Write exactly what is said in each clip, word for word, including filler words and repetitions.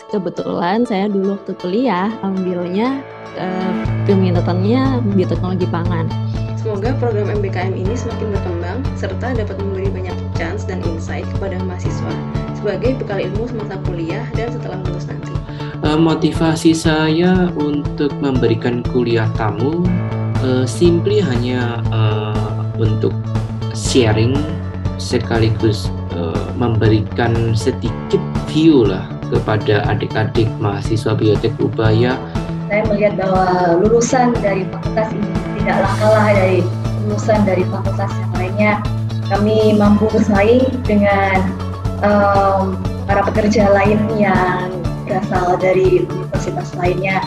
Kebetulan saya dulu waktu kuliah ambilnya uh, peminatannya bioteknologi pangan. Semoga program M B K M ini semakin berkembang serta dapat memberi banyak chance dan insight kepada mahasiswa sebagai bekal ilmu semasa kuliah dan setelah lulus nanti. Uh, motivasi saya untuk memberikan kuliah tamu uh, simply hanya uh, untuk sharing sekaligus uh, memberikan sedikit view lah kepada adik-adik mahasiswa Biotek Ubaya. Saya melihat bahwa lulusan dari fakultas ini tidaklah kalah dari lulusan dari fakultas yang lainnya. Kami mampu bersaing dengan um, para pekerja lain yang berasal dari universitas lainnya.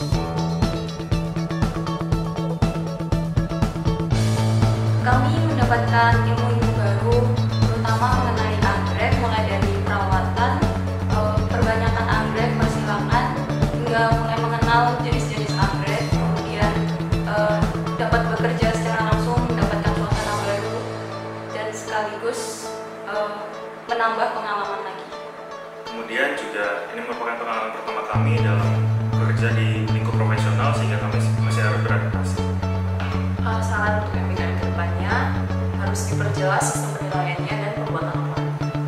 Kami mendapatkan ilmu-ilmu baru, terutama mengenai anggrek, mulai dari perawatan, perbanyakan anggrek, persilangan, hingga mulai mengenal jenis-jenis anggrek, kemudian uh, dapat bekerja secara langsung, mendapatkan suasana baru, dan sekaligus uh, menambah pengalaman lagi. Kemudian juga ini merupakan pengalaman pertama kami dalam bekerja di lingkup profesional sehingga kami masih harus beradaptasi. Uh, saran untuk M B K M kedepannya harus diperjelas sistem penilaiannya dan pembuatan laporan.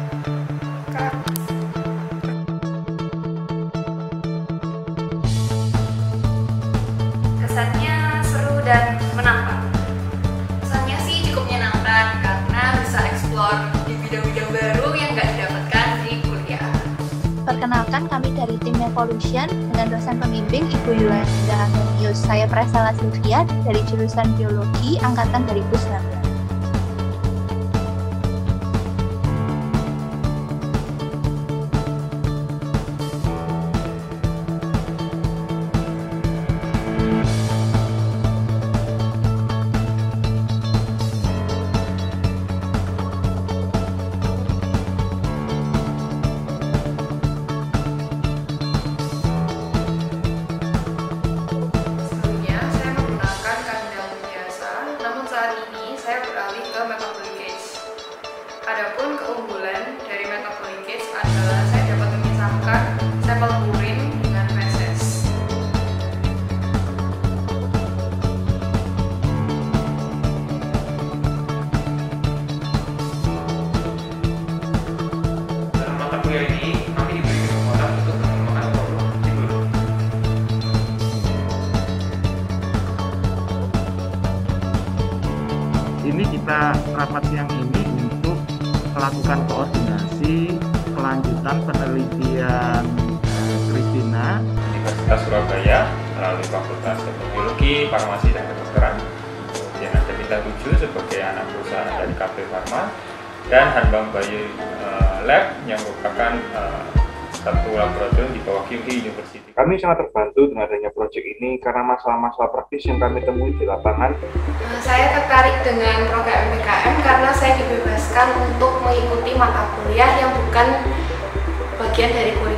Kesannya seru dan menantang. Kesannya sih cukup menyenangkan karena bisa explore di bidang-bidang baru yang nggak didapatkan di kuliah. Perkenalkan, kami dari tim Evolution dengan dosen pembimbing Ibu Yulanida Antonius. Saya Prasela Sylvia dari jurusan Biologi Angkatan dua ribu sembilan belas. Adapun keunggulan dari Metapolicase adalah saya dapat memisahkan sampel urin dengan feses. Dalam mata kuliah ini kami diberi kesempatan untuk mengembangkan problem di guru. Ini kita rapat siang ini untuk melakukan koordinasi kelanjutan penelitian Kristina Universitas Surabaya melalui Fakultas Teknologi, Farmasi dan Kedokteran. Kemudian ada Mita tujuh sebagai anak perusahaan dari K P Pharma dan Hanbang Bayu uh, Lab yang merupakan uh, satu laboratorium di bawah Q I University. Kami sangat terbantu dengan adanya proyek ini karena masalah-masalah praktis yang kami temui di lapangan. Saya tertarik dengan program M B K M karena saya dibebaskan untuk mengikuti mata kuliah yang bukan bagian dari kuliah.